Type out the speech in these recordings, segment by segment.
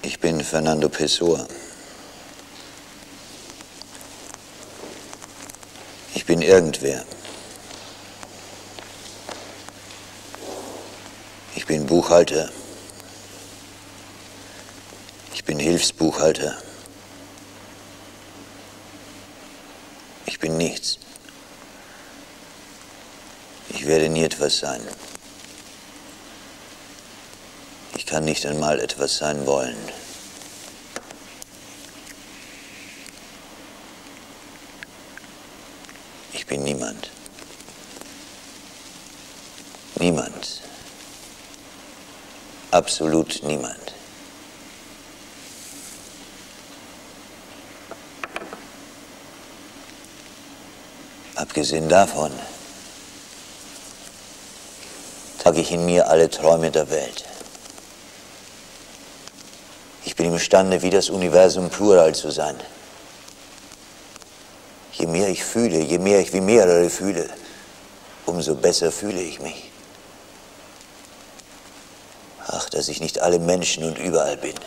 Ich bin Fernando Pessoa. Ich bin irgendwer. Ich bin Buchhalter. Ich bin Hilfsbuchhalter. Ich bin nichts. Ich werde nie etwas sein. Ich kann nicht einmal etwas sein wollen. Ich bin niemand. Niemand. Absolut niemand. Abgesehen davon trage ich in mir alle Träume der Welt. Ich bin imstande, wie das Universum plural zu sein. Je mehr ich fühle, je mehr ich wie mehrere fühle, umso besser fühle ich mich. Ach, dass ich nicht alle Menschen und überall bin.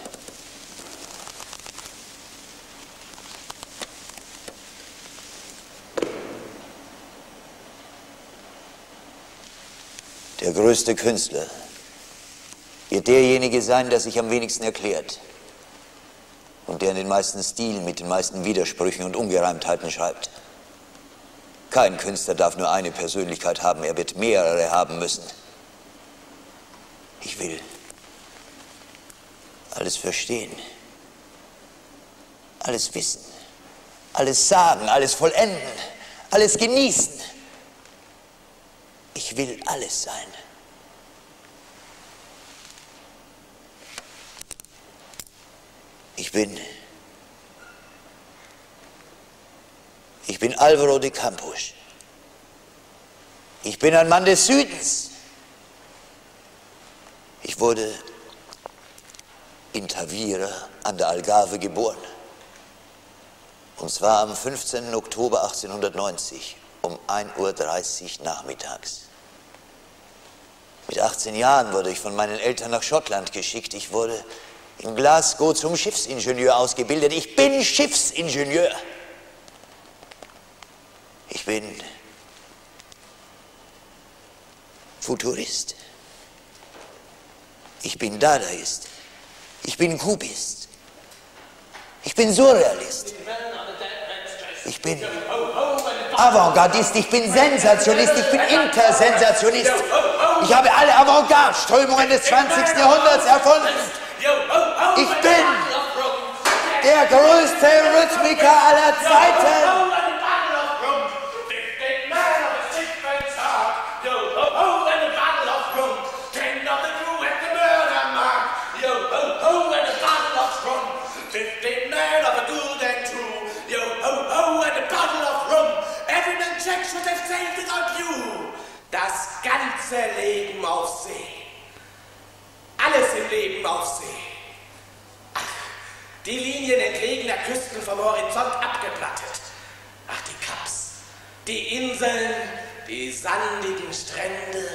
Der größte Künstler wird derjenige sein, der sich am wenigsten erklärt und der in den meisten Stilen mit den meisten Widersprüchen und Ungereimtheiten schreibt. Kein Künstler darf nur eine Persönlichkeit haben, er wird mehrere haben müssen. Ich will alles verstehen, alles wissen, alles sagen, alles vollenden, alles genießen. Ich will alles sein. Ich bin Álvaro de Campos. Ich bin ein Mann des Südens. Ich wurde in Tavira an der Algarve geboren. Und zwar am 15. Oktober 1890 um 1:30 Uhr nachmittags. Mit 18 Jahren wurde ich von meinen Eltern nach Schottland geschickt. Ich wurde in Glasgow zum Schiffsingenieur ausgebildet. Ich bin Schiffsingenieur. Ich bin Futurist. Ich bin Dadaist. Ich bin Kubist. Ich bin Surrealist. Ich bin Avantgardist. Ich bin Sensationist. Ich bin Intersensationist. Ich habe alle Avantgarde-Strömungen des 20. Jahrhunderts erfunden. Ich bin der größte Rhythmiker aller Zeiten. Das ganze Leben auf See. Alles im Leben auf See. Ach, die Linien entlegener Küsten vom Horizont abgeplattet. Ach, die Kaps, die Inseln, die sandigen Strände.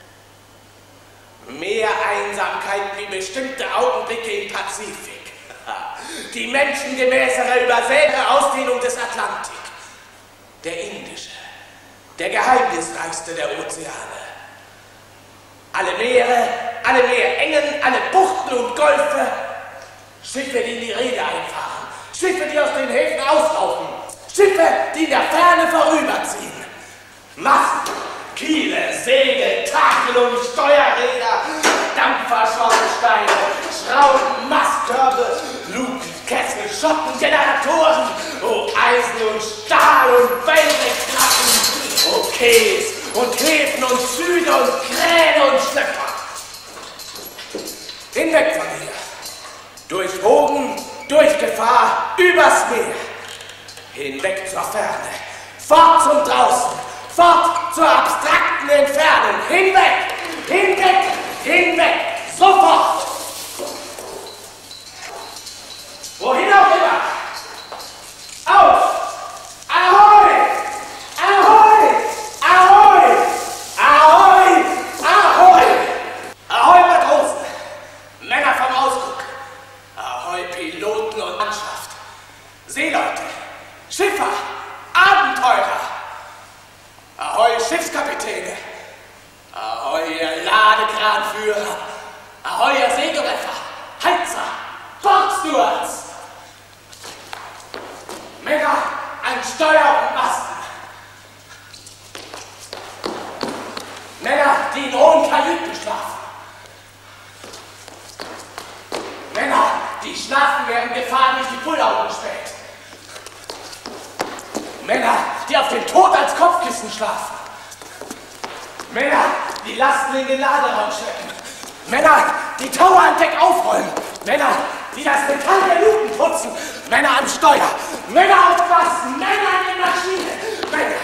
Mehr Einsamkeit wie bestimmte Augenblicke im Pazifik. Die menschengemäßere, übersäte Ausdehnung des Atlantik. Der Indische. Der geheimnisreichste der Ozeane. Alle Meerengen, alle Buchten und Golfe. Schiffe, die in die Reede einfahren. Schiffe, die aus den Häfen auslaufen. Schiffe, die in der Ferne vorüberziehen. Masten, Kiele, Segel, Takel und Steuerräder. Dampfer, Schornsteine, Schrauben, Mastkörbe, Luken, Kessel, Schotten, Generatoren. Oh, Eisen und Stahl und Wellblechplatten. Okay's und Häfen und Züge und Kräne und Schlepper. Hinweg von hier. Durch Wogen, durch Gefahr, übers Meer. Hinweg zur Ferne. Fort zum Draußen. Fort zur abstrakten Entfernung. Hinweg, hinweg, hinweg. Sofort. Wohin auch immer. Auf. Ahoi. Ahoi! Ahoi! Ahoi! Ahoi! Ahoi, Matrosen! Männer vom Ausguck! Eisenbahnführer, Aheuer Segelöffer, Heizer, Bordstewards, Männer an Steuer und Masten, Männer, die in hohen Kajüten schlafen, Männer, die schlafen, während Gefahr durch die Bullaugen späht, Männer, die auf den Tod als Kopfkissen schlafen, Männer, die Lasten in den Laderaum schleppen, Männer, die Tower an Deck aufräumen, Männer, die das Metall der Luken putzen, Männer am Steuer, Männer auf Masten, Männer an den Maschinen,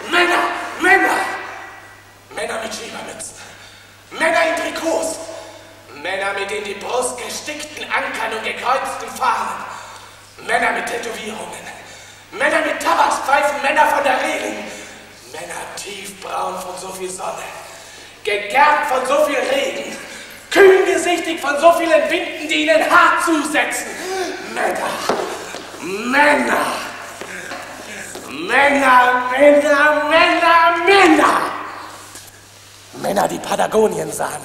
Männer mit Schiebermützen, Männer in Trikots, Männer mit in die Brust gestickten Ankern und gekreuzten Fahnen, Männer mit Tätowierungen, Männer mit Tabakspfeifen, Männer von der Reling, Männer tiefbraun von so viel Sonne, gegerbt von so viel Regen, kühngesichtig von so vielen Winden, die ihnen hart zusetzen. Männer, die Patagonien sahen.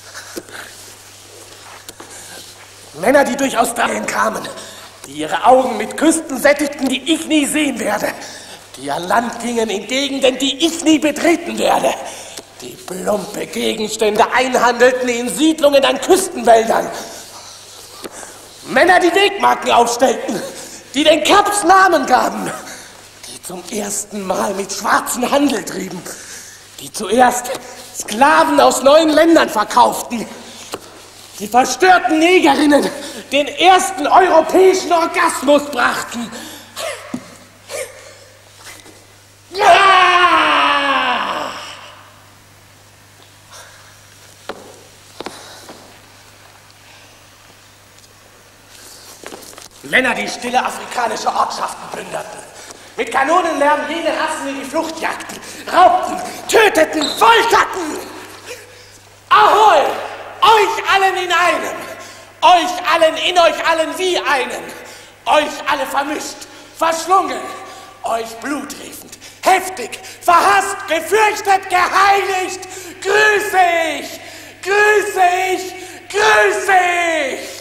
Männer, die durch Australien kamen, die ihre Augen mit Küsten sättigten, die ich nie sehen werde, die an Land gingen in Gegenden, die ich nie betreten werde, die plumpe Gegenstände einhandelten in Siedlungen an Küstenwäldern. Männer, die Wegmarken aufstellten, die den Caps Namen gaben, die zum ersten Mal mit schwarzen Handel trieben, die zuerst Sklaven aus neuen Ländern verkauften, die verstörten Negerinnen den ersten europäischen Orgasmus brachten. Ja! Männer, die stille afrikanische Ortschaften plünderten, mit Kanonenlärm jene Rassen in die Flucht jagten, raubten, töteten, folterten. Ahoi! Euch allen in einem, euch allen in euch allen wie einen, euch alle vermischt, verschlungen, euch blutriefend, heftig, verhasst, gefürchtet, geheiligt, grüße ich, grüße ich, grüße ich!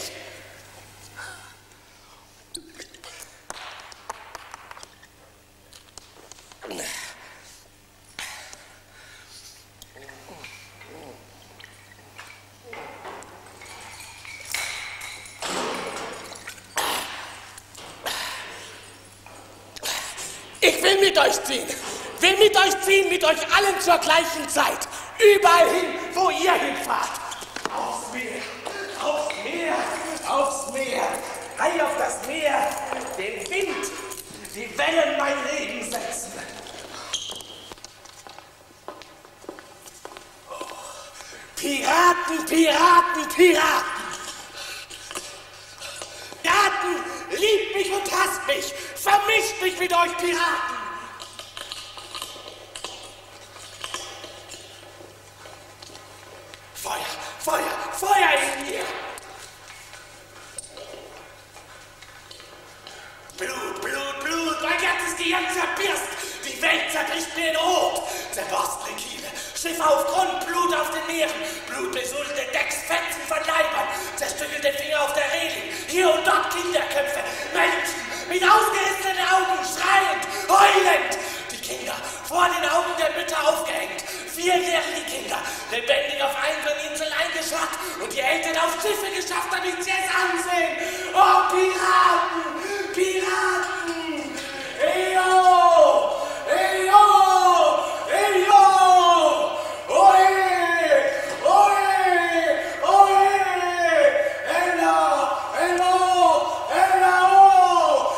Ich will mit euch ziehen, mit euch allen zur gleichen Zeit, überall hin, wo ihr hinfahrt. Aufs Meer, aufs Meer, aufs Meer, Ei auf das Meer, den Wind, die Wellen mein Leben setzen. Piraten, Piraten, Piraten. Piraten, liebt mich und hasst mich, vermischt mich mit euch Piraten. Feuer, Feuer, Feuer in mir. Blut, Blut, Blut, mein ganzes Gehirn zerbirst. Die Welt zerbricht mir in Rot. Zerborstene Kiele, Schiffe auf Grund, Blut auf den Meeren, blutbesudelte Decks, Fetzen von Leibern, zerstückelte Finger auf der Reling, hier und dort Kinderköpfe, Menschen mit ausgerissenen Augen, schreiend, heulend. Die Kinder vor den Augen der Mütter aufgehängt, vierjährige Kinder, lebendig auf Einsaminseln eingescharrt und die Eltern auf Schiffe geschafft, damit sie es ansehen. Oh, Piraten, Piraten, Eyo, Eyo, Eyo, oe, oe, oe, Ella, Ella, Ella, oh,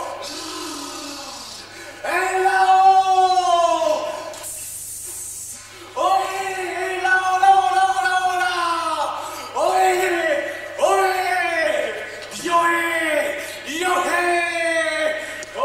Ella, oh, oe, Ella, ola, ola, ola, oe, oe, yoe, yoe,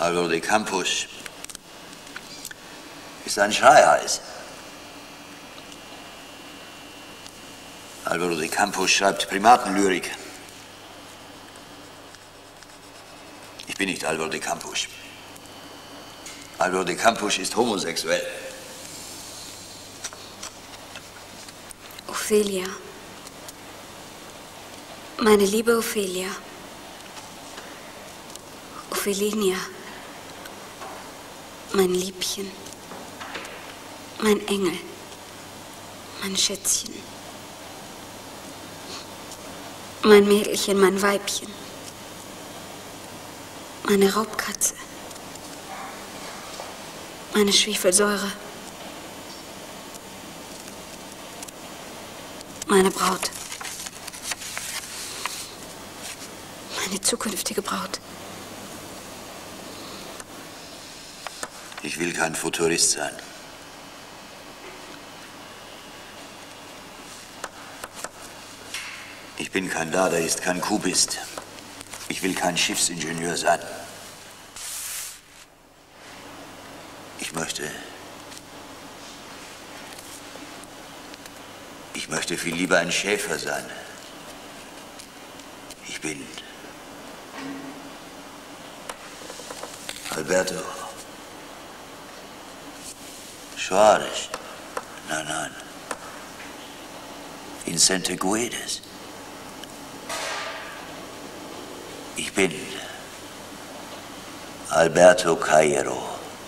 Álvaro de Campos ist ein Schreihals. Álvaro de Campos schreibt Primatenlyrik. Ich bin nicht Álvaro de Campos. Álvaro de Campos ist homosexuell. Ophelia. Meine liebe Ophelia. Ophelinia. Mein Liebchen. Mein Engel. Mein Schätzchen. Mein Mädelchen, mein Weibchen. Meine Raubkatze. Meine Schwefelsäure. Meine Braut. Meine zukünftige Braut. Ich will kein Futurist sein. Ich bin kein Dadaist, kein Kubist. Ich will kein Schiffsingenieur sein. Ich möchte viel lieber ein Schäfer sein. Ich bin Alberto Suarez. Nein. Vicente Guedes. Ich bin Alberto Cairo.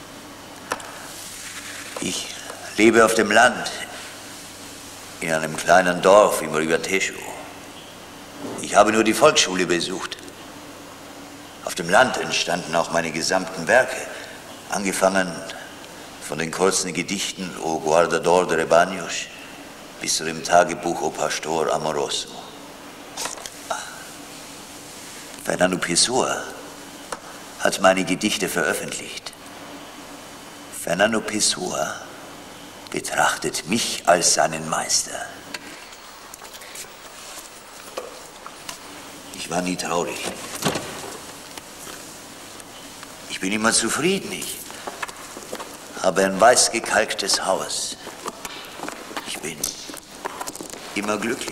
Ich lebe auf dem Land, in einem kleinen Dorf im Ribatejo. Ich habe nur die Volksschule besucht. Auf dem Land entstanden auch meine gesamten Werke, angefangen von den kurzen Gedichten O Guardador de Rebaños bis zu dem Tagebuch O Pastor Amoroso. Fernando Pessoa hat meine Gedichte veröffentlicht. Fernando Pessoa betrachtet mich als seinen Meister. Ich war nie traurig. Ich bin immer zufrieden. Ich habe ein weiß gekalktes Haus. Ich bin immer glücklich.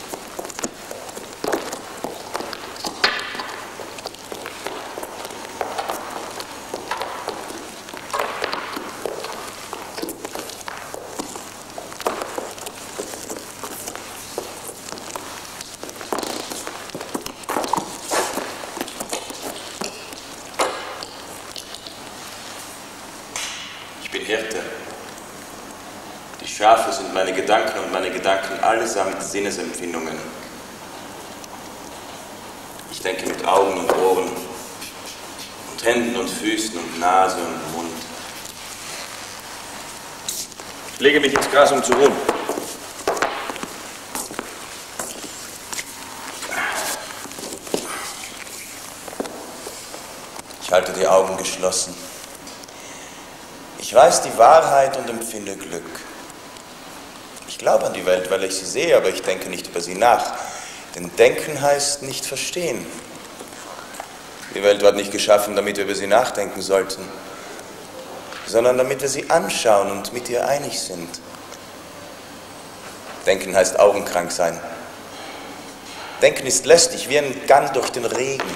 Schafe sind meine Gedanken und meine Gedanken allesamt Sinnesempfindungen. Ich denke mit Augen und Ohren und Händen und Füßen und Nase und Mund. Ich lege mich ins Gras, um zu ruhen. Ich halte die Augen geschlossen. Ich weiß die Wahrheit und empfinde Glück. Ich glaube an die Welt, weil ich sie sehe, aber ich denke nicht über sie nach. Denn denken heißt nicht verstehen. Die Welt wird nicht geschaffen, damit wir über sie nachdenken sollten, sondern damit wir sie anschauen und mit ihr einig sind. Denken heißt augenkrank sein. Denken ist lästig, wie ein Gang durch den Regen.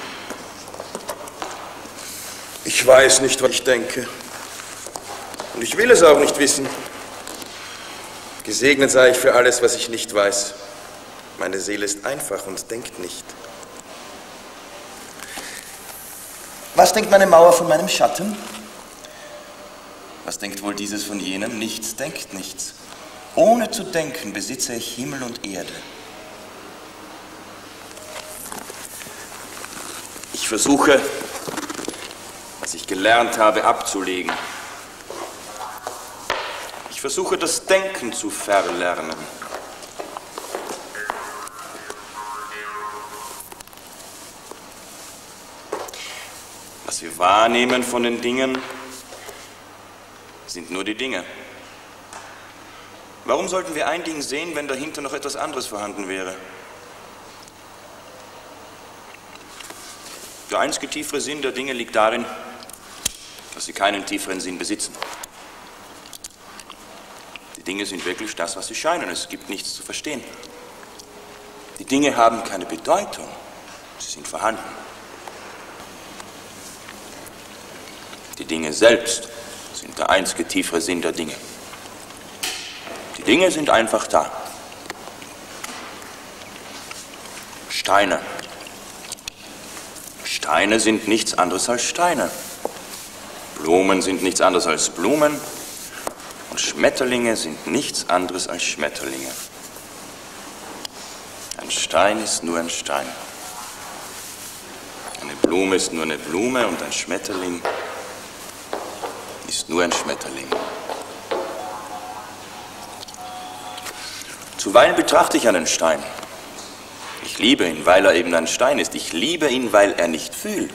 Ich weiß nicht, was ich denke. Und ich will es auch nicht wissen. Gesegnet sei ich für alles, was ich nicht weiß. Meine Seele ist einfach und denkt nicht. Was denkt meine Mauer von meinem Schatten? Was denkt wohl dieses von jenem? Nichts denkt nichts. Ohne zu denken besitze ich Himmel und Erde. Ich versuche, was ich gelernt habe, abzulegen. Ich versuche, das Denken zu verlernen. Was wir wahrnehmen von den Dingen, sind nur die Dinge. Warum sollten wir ein Ding sehen, wenn dahinter noch etwas anderes vorhanden wäre? Der einzige tiefere Sinn der Dinge liegt darin, dass sie keinen tieferen Sinn besitzen. Die Dinge sind wirklich das, was sie scheinen. Es gibt nichts zu verstehen. Die Dinge haben keine Bedeutung. Sie sind vorhanden. Die Dinge selbst sind der einzige tiefere Sinn der Dinge. Die Dinge sind einfach da. Steine. Steine sind nichts anderes als Steine. Blumen sind nichts anderes als Blumen. Und Schmetterlinge sind nichts anderes als Schmetterlinge. Ein Stein ist nur ein Stein. Eine Blume ist nur eine Blume und ein Schmetterling ist nur ein Schmetterling. Zuweilen betrachte ich einen Stein. Ich liebe ihn, weil er eben ein Stein ist. Ich liebe ihn, weil er nicht fühlt.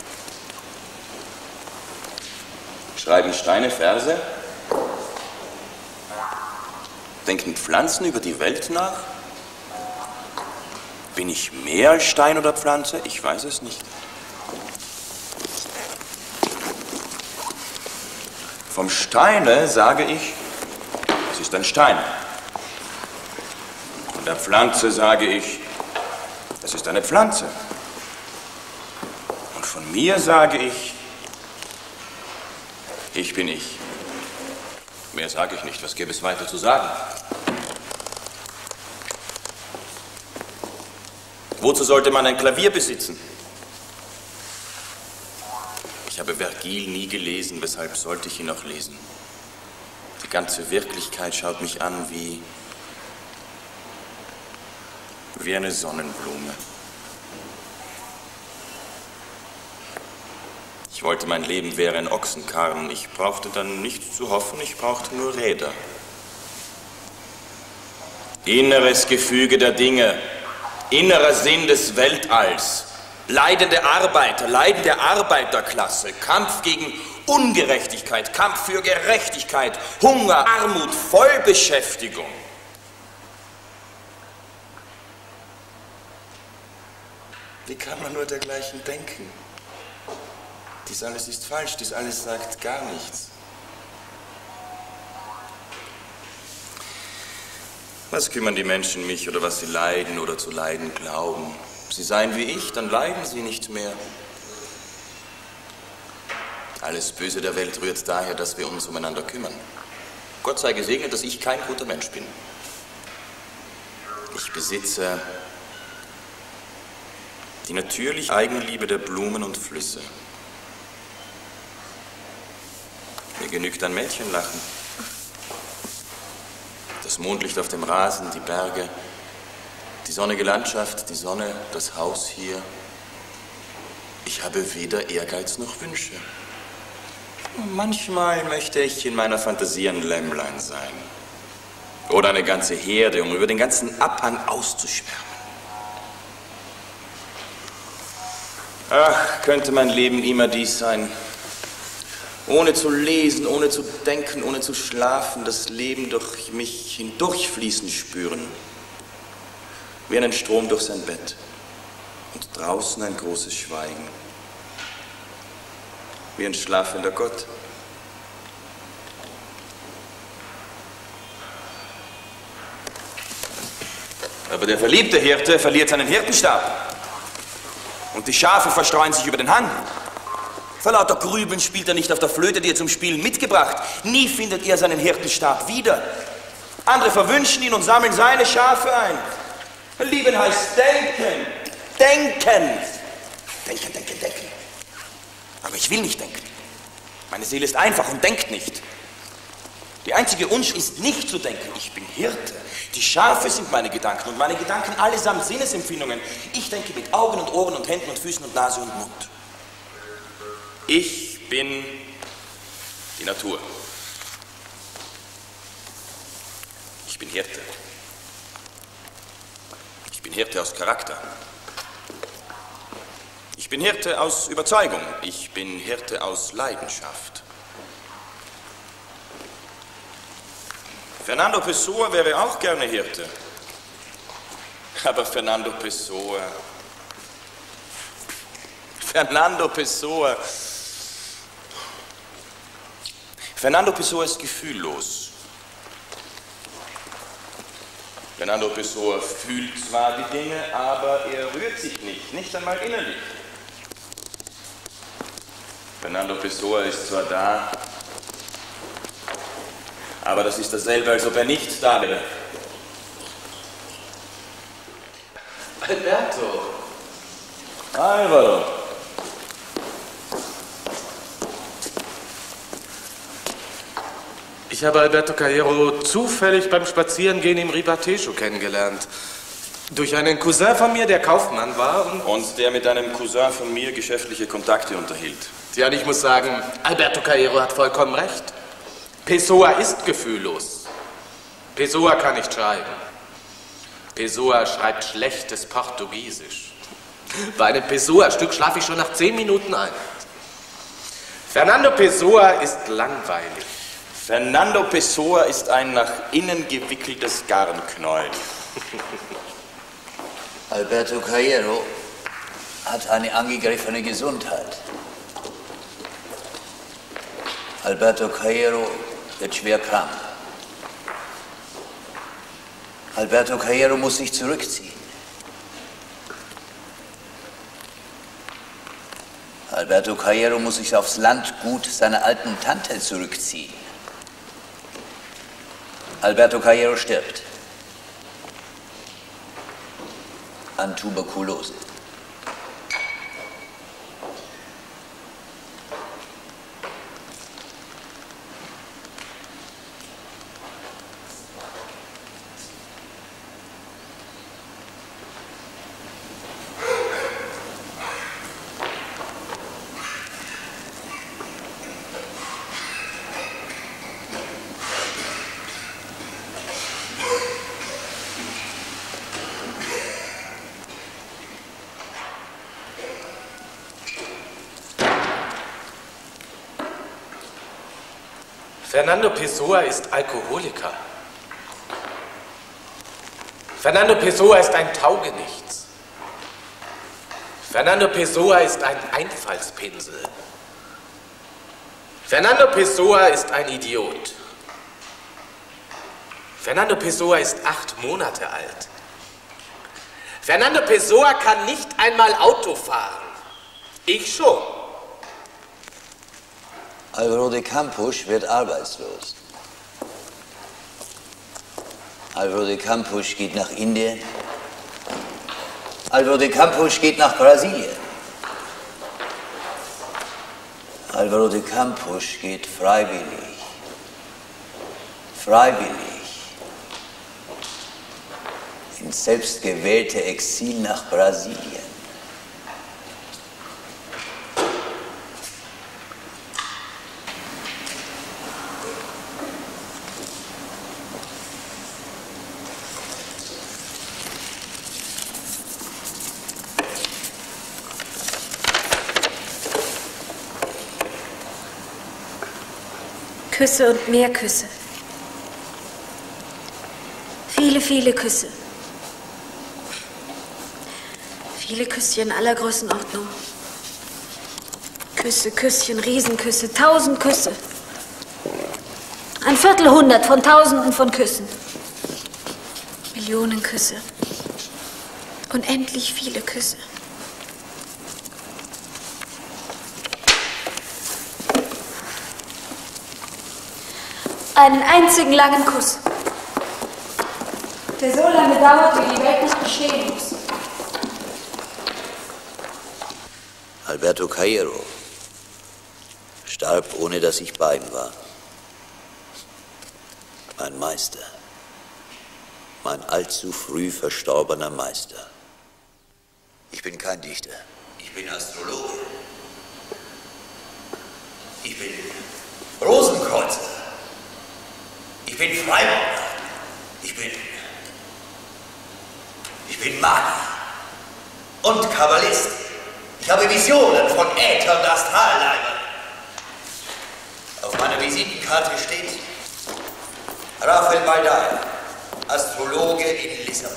Schreiben Steine Verse? Denken Pflanzen über die Welt nach? Bin ich mehr als Stein oder Pflanze? Ich weiß es nicht. Vom Steine sage ich, es ist ein Stein. Von der Pflanze sage ich, es ist eine Pflanze. Und von mir sage ich bin ich. Mehr sage ich nicht. Was gäbe es weiter zu sagen? Wozu sollte man ein Klavier besitzen? Ich habe Vergil nie gelesen, weshalb sollte ich ihn noch lesen? Die ganze Wirklichkeit schaut mich an wie eine Sonnenblume. Ich wollte, mein Leben wäre ein Ochsenkarren. Ich brauchte dann nichts zu hoffen, ich brauchte nur Räder. Inneres Gefüge der Dinge, innerer Sinn des Weltalls, leidende Arbeiter, leidende Arbeiterklasse, Kampf gegen Ungerechtigkeit, Kampf für Gerechtigkeit, Hunger, Armut, Vollbeschäftigung. Wie kann man nur dergleichen denken? Dies alles ist falsch, dies alles sagt gar nichts. Was kümmern die Menschen mich oder was sie leiden oder zu leiden glauben? Sie seien wie ich, dann leiden sie nicht mehr. Alles Böse der Welt rührt daher, dass wir uns umeinander kümmern. Gott sei gesegnet, dass ich kein guter Mensch bin. Ich besitze die natürliche Eigenliebe der Blumen und Flüsse. Mir genügt ein Mädchenlachen. Das Mondlicht auf dem Rasen, die Berge, die sonnige Landschaft, die Sonne, das Haus hier. Ich habe weder Ehrgeiz noch Wünsche. Manchmal möchte ich in meiner Fantasie ein Lämmlein sein. Oder eine ganze Herde, um über den ganzen Abhang auszuschwärmen. Ach, könnte mein Leben immer dies sein. Ohne zu lesen, ohne zu denken, ohne zu schlafen, das Leben durch mich hindurchfließen spüren. Wie einen Strom durch sein Bett. Und draußen ein großes Schweigen. Wie ein schlafender Gott. Aber der verliebte Hirte verliert seinen Hirtenstab. Und die Schafe verstreuen sich über den Hang. Vor lauter Grübeln spielt er nicht auf der Flöte, die er zum Spielen mitgebracht. Nie findet er seinen Hirtenstab wieder. Andere verwünschen ihn und sammeln seine Schafe ein. Lieben heißt denken. Denken. Denken, denken, denken. Aber ich will nicht denken. Meine Seele ist einfach und denkt nicht. Die einzige Unschuld ist nicht zu denken. Ich bin Hirte. Die Schafe sind meine Gedanken und meine Gedanken allesamt Sinnesempfindungen. Ich denke mit Augen und Ohren und Händen und Füßen und Nase und Mund. Ich bin die Natur. Ich bin Hirte. Ich bin Hirte aus Charakter. Ich bin Hirte aus Überzeugung. Ich bin Hirte aus Leidenschaft. Fernando Pessoa wäre auch gerne Hirte. Aber Fernando Pessoa Fernando Pessoa ist gefühllos. Fernando Pessoa fühlt zwar die Dinge, aber er rührt sich nicht einmal innerlich. Fernando Pessoa ist zwar da, aber das ist dasselbe, als ob er nicht da wäre. Alberto. Alvaro. Ich habe Alberto Cairo zufällig beim Spazierengehen im Ribatejo kennengelernt. Durch einen Cousin von mir, der Kaufmann war und der mit einem Cousin von mir geschäftliche Kontakte unterhielt. Ja, und ich muss sagen, Alberto Cairo hat vollkommen recht. Pessoa ist gefühllos. Pessoa kann nicht schreiben. Pessoa schreibt schlechtes Portugiesisch. Bei einem Pessoa-Stück schlafe ich schon nach 10 Minuten ein. Fernando Pessoa ist langweilig. Fernando Pessoa ist ein nach innen gewickeltes Garnknäuel. Alberto Cairo hat eine angegriffene Gesundheit. Alberto Cairo wird schwer krank. Alberto Cairo muss sich zurückziehen. Alberto Cairo muss sich aufs Landgut seiner alten Tante zurückziehen. Alberto Cairo stirbt an Tuberkulose. Fernando Pessoa ist Alkoholiker. Fernando Pessoa ist ein Taugenichts. Fernando Pessoa ist ein Einfallspinsel. Fernando Pessoa ist ein Idiot. Fernando Pessoa ist 8 Monate alt. Fernando Pessoa kann nicht einmal Auto fahren. Ich schon. Alvaro de Campos wird arbeitslos. Alvaro de Campos geht nach Indien. Alvaro de Campos geht nach Brasilien. Alvaro de Campos geht freiwillig. Ins selbstgewählte Exil nach Brasilien. Küsse und mehr Küsse. Viele, viele Küsse. Viele Küsschen aller Größenordnung. Küsse, Küsschen, Riesenküsse, 1000 Küsse. Ein Viertelhundert von Tausenden von Küssen. Millionen Küsse. Unendlich viele Küsse. Einen einzigen langen Kuss, der so lange dauert, wie die Welt nicht bestehen muss. Alberto Cairo starb, ohne dass ich bei ihm war. Mein Meister, mein allzu früh verstorbener Meister. Ich bin kein Dichter, ich bin Astrologe. Ich bin Rosenkreuzer. Ich bin Freimaurer. Ich bin Magier und Kabbalist. Ich habe Visionen von Äther und Astralleibern. Auf meiner Visitenkarte steht Rafael Baldai, Astrologe in Lissabon.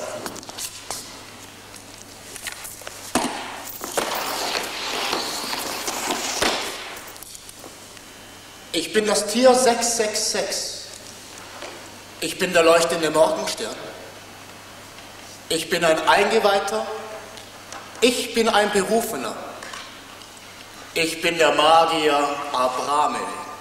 Ich bin das Tier 666. Ich bin der leuchtende Morgenstern. Ich bin ein Eingeweihter. Ich bin ein Berufener. Ich bin der Magier Abrame.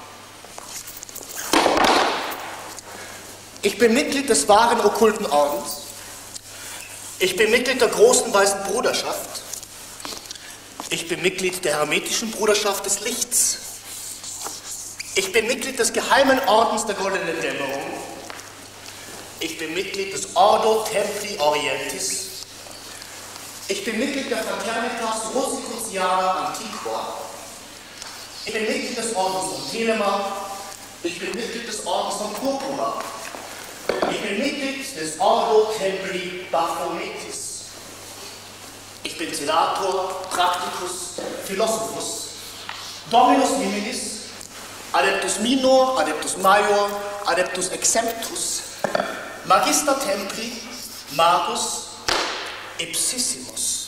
Ich bin Mitglied des wahren okkulten Ordens. Ich bin Mitglied der großen weißen Bruderschaft. Ich bin Mitglied der hermetischen Bruderschaft des Lichts. Ich bin Mitglied des geheimen Ordens der Goldenen Dämmerung. Ich bin Mitglied des Ordo Templi Orientis. Ich bin Mitglied der Fraternitas Rosicruciana Antiqua. Ich bin Mitglied des Ordens von Telema. Ich bin Mitglied des Ordens von Purpura. Ich bin Mitglied des Ordo Templi Baphometis. Ich bin Senator, Practicus, Philosophus, Dominus Niminis, Adeptus Minor, Adeptus Major, Adeptus Exemptus, Magister Templi, Magus, Ipsissimus.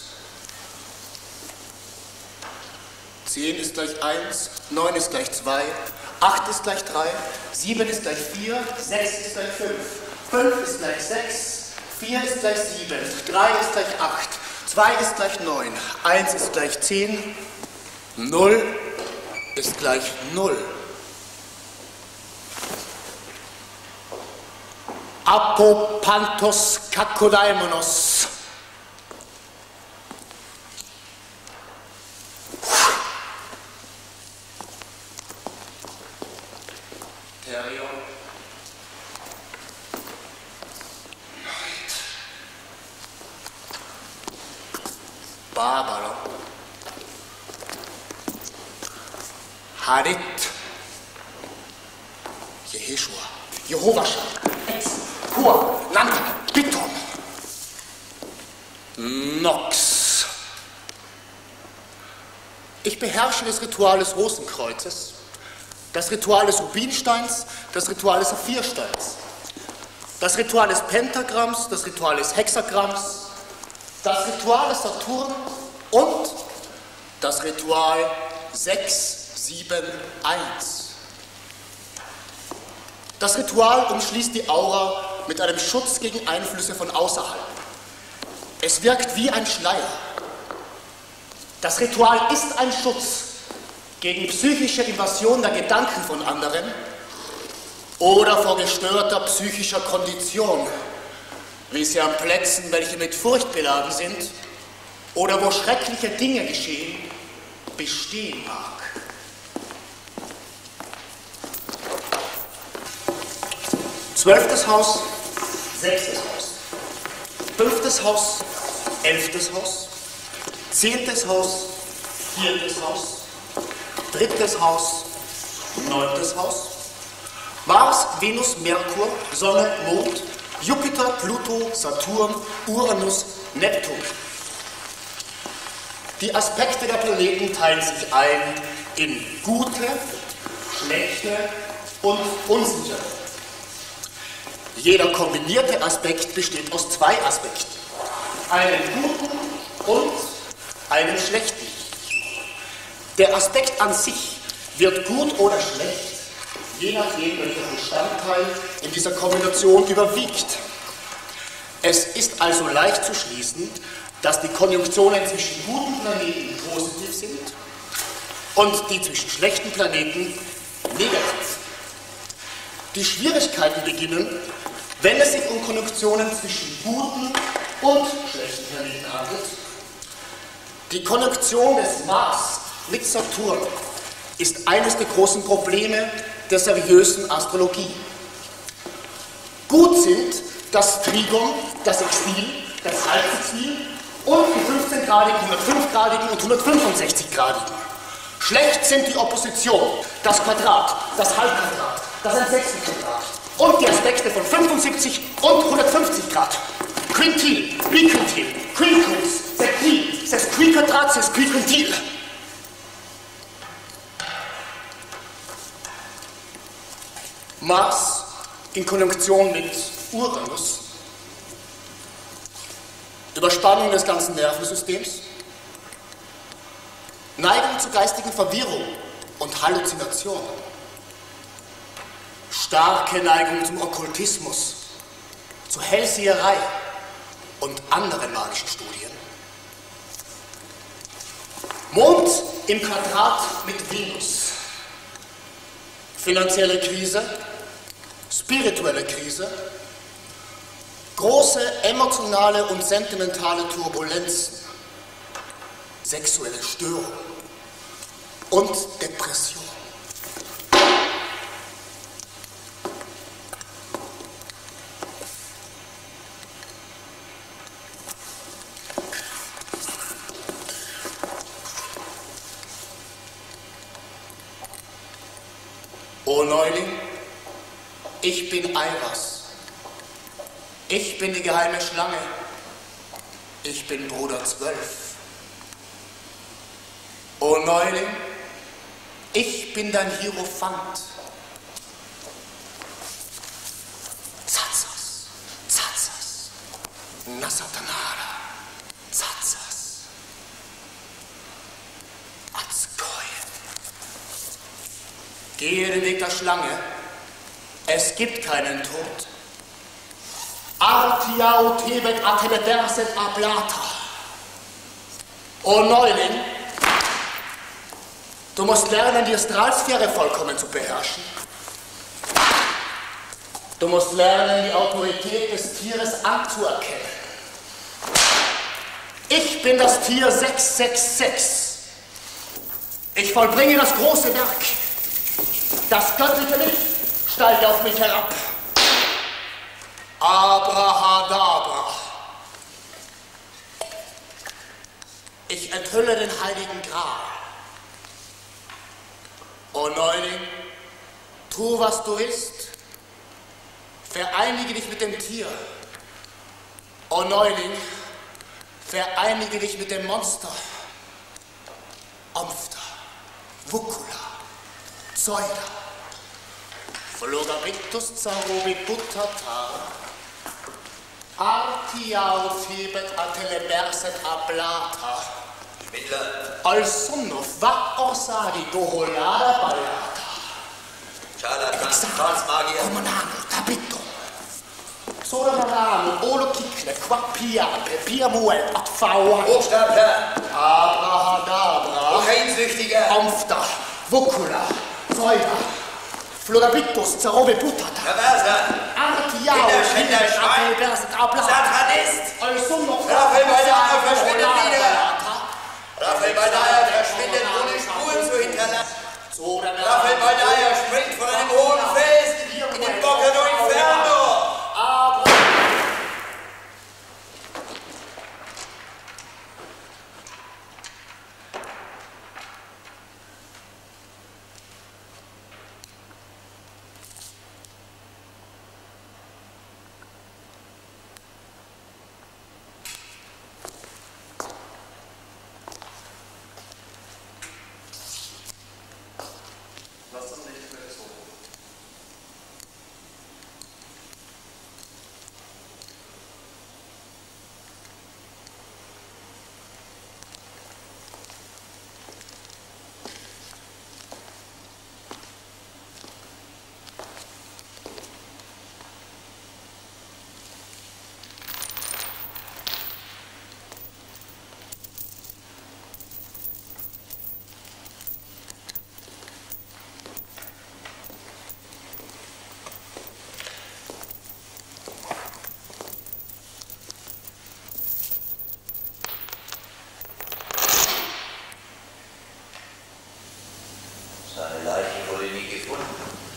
10 ist gleich 1, 9 ist gleich 2, 8 ist gleich 3, 7 ist gleich 4, 6 ist gleich 5, 5 ist gleich 6, 4 ist gleich 7, 3 ist gleich 8, 2 ist gleich 9, 1 ist gleich 10, 0 ist gleich 0. Apopantos Kakodaimonos. Terion. Babylon. Harit. Jeheshua. Jehovascha. Hur, Nanta, Bitom, Nox. Ich beherrsche das Ritual des Rosenkreuzes, das Ritual des Rubinsteins, das Ritual des Saphirsteins, das Ritual des Pentagramms, das Ritual des Hexagramms, das Ritual des Saturn und das Ritual 671. Das Ritual umschließt die Aura mit einem Schutz gegen Einflüsse von außerhalb. Es wirkt wie ein Schleier. Das Ritual ist ein Schutz gegen psychische Invasion der Gedanken von anderen oder vor gestörter psychischer Kondition, wie sie an Plätzen, welche mit Furcht beladen sind oder wo schreckliche Dinge geschehen, bestehen mag. 12. Haus, 6. Haus, 5. Haus, 11. Haus, 10. Haus, 4. Haus, 3. Haus, 9. Haus, Mars, Venus, Merkur, Sonne, Mond, Jupiter, Pluto, Saturn, Uranus, Neptun. Die Aspekte der Planeten teilen sich ein in gute, schlechte und unsichere. Jeder kombinierte Aspekt besteht aus 2 Aspekten, einem guten und einem schlechten. Der Aspekt an sich wird gut oder schlecht, je nachdem, welcher Bestandteil in dieser Kombination überwiegt. Es ist also leicht zu schließen, dass die Konjunktionen zwischen guten Planeten positiv sind und die zwischen schlechten Planeten negativ. Die Schwierigkeiten beginnen, wenn es sich um Konjunktionen zwischen guten und schlechten Planeten handelt. Die Konjunktion des Mars mit Saturn ist eines der großen Probleme der seriösen Astrologie. Gut sind das Trigon, das Sextil, das Halbsextil und die 15-gradigen, 105-gradigen und 165-gradigen. Schlecht sind die Opposition, das Quadrat, das Halbquadrat, das Sechstelquadrat und die Aspekte von 75 und 150 Grad. Quintil, Biquintil, Quinquus, Sextil, Sesquiquadrat, Sesquiquintil. Mars in Konjunktion mit Uranus. Überspannung des ganzen Nervensystems. Neigung zu geistigen Verwirrung und Halluzination. starke Neigung zum Okkultismus, zur Hellseherei und anderen magischen Studien. Mond im Quadrat mit Venus. Finanzielle Krise, spirituelle Krise, große emotionale und sentimentale Turbulenzen, sexuelle Störungen und Depression. O Neuling, ich bin Eiras. Ich bin die geheime Schlange. Ich bin Bruder 12. O Neuling, ich bin dein Hierophant. Tsatsas, Tsatsas, Nasatanara, Tsatsas, Atskoye. Gehe den Weg der Schlange. Es gibt keinen Tod. Artiao tebet ateleberset ablata. O Neuling, du musst lernen, die Astralsphäre vollkommen zu beherrschen. Du musst lernen, die Autorität des Tieres anzuerkennen. Ich bin das Tier 666. Ich vollbringe das große Werk. Das göttliche Licht steigt auf mich herab. Abrahadabra. Ich enthülle den heiligen Gral. O Neuling, tu, was du willst. Vereinige dich mit dem Tier. O Neuling, vereinige dich mit dem Monster. Omphta, Vucula, Zeuda, Flogabictus zarobibutata, Artiao tibet ateleberset ablata, Alsunov va orsadi goholada ballata, Charlatan, Comunano, Tabito, Sodamarano, Olo Kikle, Quapiape, Piamuel, Atfaua, Hochstapler, Abrahadabra, Scheinsüchtiger, Omphta, Vucula, Zeuda, Florabictus, Zarobebutata, Perverser, Artiao, Kinderschänder, Schwein, Satanist, Raphael Baldaia verschwindet wieder. Raphael Baldaia verschwindet ohne Spuren zu hinterlassen. Raphael Baldaia springt von einem hohen Felsen in den Bocca do Inferno. Seine Leiche wurde nie gefunden.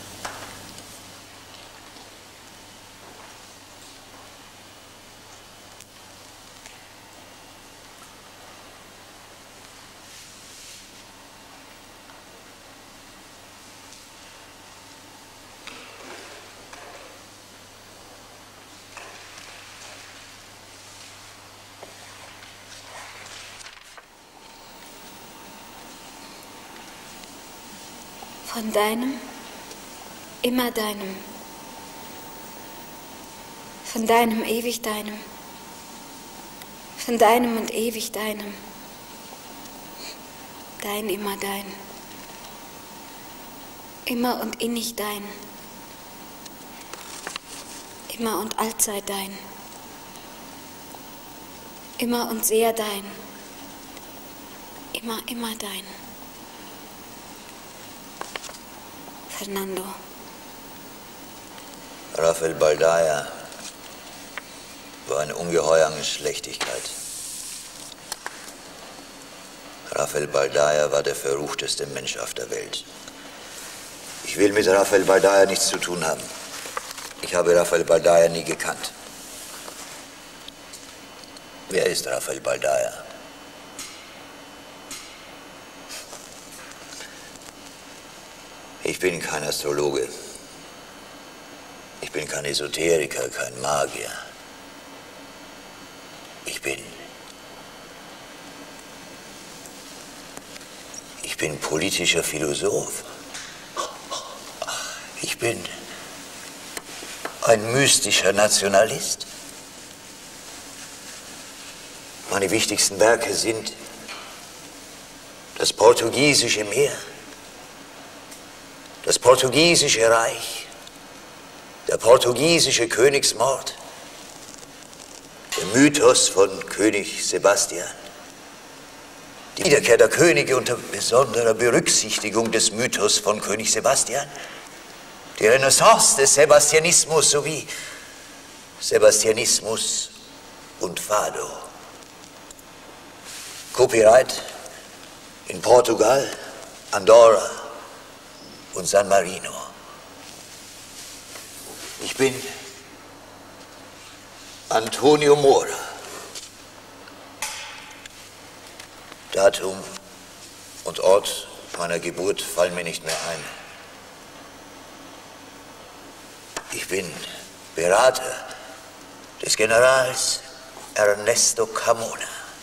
Von deinem, immer deinem. Von deinem, ewig deinem. Von deinem und ewig deinem. Dein, immer dein. Immer und innig dein. Immer und allzeit dein. Immer und sehr dein. Immer, immer dein. Fernando. Rafael Baldaia war eine Ungeheuer an Schlechtigkeit. Rafael Baldaia war der verruchteste Mensch auf der Welt. Ich will mit Rafael Baldaia nichts zu tun haben. Ich habe Rafael Baldaia nie gekannt. Wer ist Rafael Baldaia? Ich bin kein Astrologe. Ich bin kein Esoteriker, kein Magier. Ich bin politischer Philosoph. Ich bin ein mystischer Nationalist. Meine wichtigsten Werke sind das portugiesische Meer, das portugiesische Reich, der portugiesische Königsmord, der Mythos von König Sebastian, die Wiederkehr der Könige unter besonderer Berücksichtigung des Mythos von König Sebastian, die Renaissance des Sebastianismus sowie Sebastianismus und Fado. Copyright in Portugal, Andorra und San Marino. Ich bin Antonio Mora. Datum und Ort meiner Geburt fallen mir nicht mehr ein. Ich bin Berater des Generals Ernesto Carmona.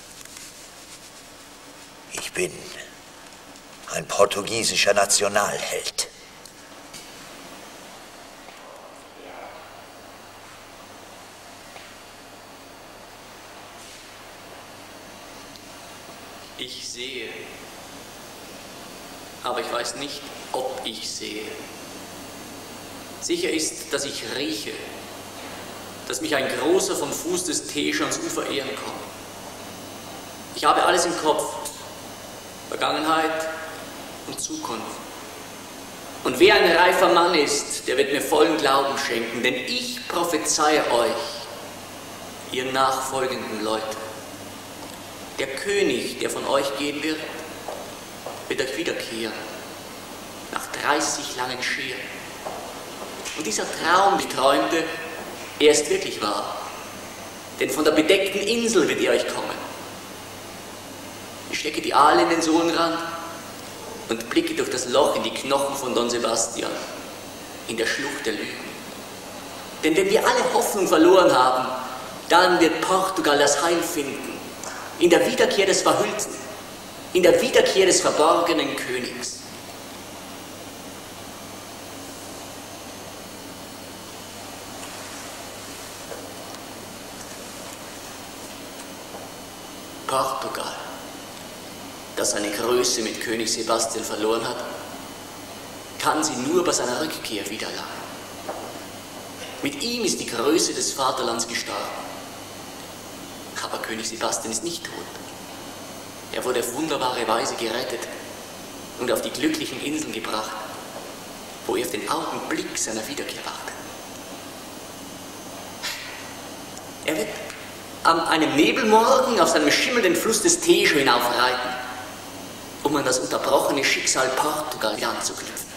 Ich bin ein portugiesischer Nationalheld. Ich sehe, aber ich weiß nicht, ob ich sehe. Sicher ist, dass ich rieche, dass mich ein Großer vom Fuß des Tees ans Ufer ehren kommt. Ich habe alles im Kopf, Vergangenheit und Zukunft. Und wer ein reifer Mann ist, der wird mir vollen Glauben schenken, denn ich prophezeie euch, ihr nachfolgenden Leute. Der König, der von euch gehen wird euch wiederkehren, nach 30 langen Scheren. Und dieser Traum, den ich träumte, er ist wirklich wahr. Denn von der bedeckten Insel wird er euch kommen. Ich stecke die Aale in den Sohlenrand und blicke durch das Loch in die Knochen von Don Sebastian, in der Schlucht der Lügen. Denn wenn wir alle Hoffnung verloren haben, dann wird Portugal das Heil finden. In der Wiederkehr des Verhüllten, in der Wiederkehr des verborgenen Königs. Portugal, das seine Größe mit König Sebastian verloren hat, kann sie nur bei seiner Rückkehr wiedererlangen. Mit ihm ist die Größe des Vaterlands gestorben. Aber König Sebastian ist nicht tot. Er wurde auf wunderbare Weise gerettet und auf die glücklichen Inseln gebracht, wo er auf den Augenblick seiner Wiederkehr wartet. Er wird an einem Nebelmorgen auf seinem schimmelnden Fluss des Tejo hinaufreiten, um an das unterbrochene Schicksal Portugal wieder anzuknüpfen.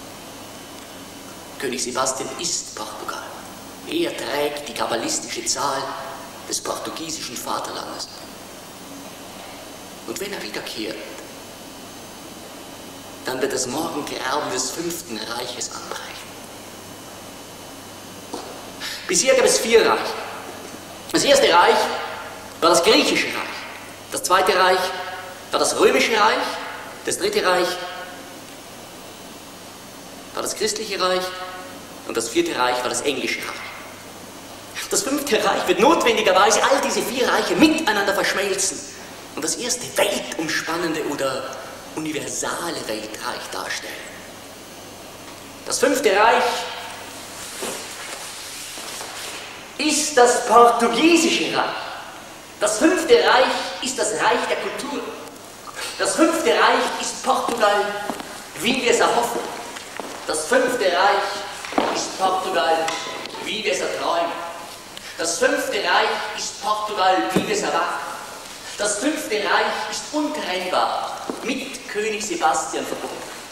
König Sebastian ist Portugal. Er trägt die kabbalistische Zahl des portugiesischen Vaterlandes. Und wenn er wiederkehrt, dann wird das Morgengrauen des 5. Reiches anbrechen. Bisher gab es 4 Reiche. Das erste Reich war das griechische Reich. Das zweite Reich war das römische Reich. Das dritte Reich war das christliche Reich. Und das 4. Reich war das englische Reich. Das 5. Reich wird notwendigerweise all diese 4 Reiche miteinander verschmelzen und das erste weltumspannende oder universale Weltreich darstellen. Das 5. Reich ist das portugiesische Reich. Das 5. Reich ist das Reich der Kultur. Das 5. Reich ist Portugal, wie wir es erhoffen. Das 5. Reich ist Portugal, wie wir es erträumen. Das 5. Reich ist Portugal, wie wir es erwarten. Das 5. Reich ist untrennbar mit König Sebastian verbunden.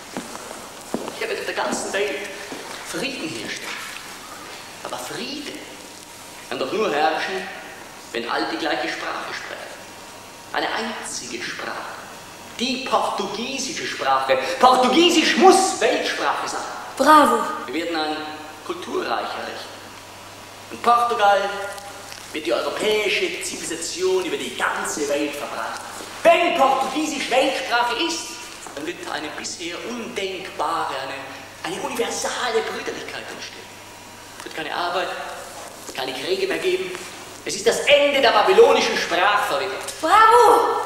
Ich werde auf der ganzen Welt Frieden herstellen. Aber Friede kann doch nur herrschen, wenn alle die gleiche Sprache sprechen. Eine einzige Sprache. Die portugiesische Sprache. Portugiesisch muss Weltsprache sein. Bravo. Wir werden ein Kulturreich errichten. Und Portugal wird die europäische Zivilisation über die ganze Welt verbreiten. Wenn Portugiesisch Weltsprache ist, dann wird eine bisher undenkbare, eine universale Brüderlichkeit entstehen. Es wird keine Arbeit, keine Kriege mehr geben. Es ist das Ende der babylonischen Sprachverwirrung. Bravo!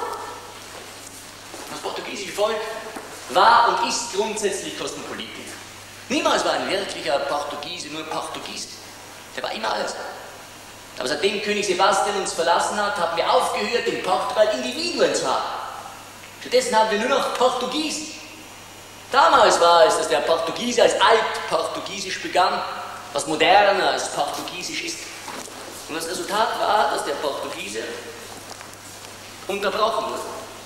Das portugiesische Volk war und ist grundsätzlich kosmopolitisch. Niemals war ein wirklicher Portugiese nur Portugiese. Der war immer alles. Aber seitdem König Sebastian uns verlassen hat, haben wir aufgehört, in Portugal Individuen zu haben. Stattdessen haben wir nur noch Portugiesen. Damals war es, dass der Portugiese als Altportugiesisch begann, was moderner als Portugiesisch ist. Und das Resultat war, dass der Portugiese unterbrochen wurde.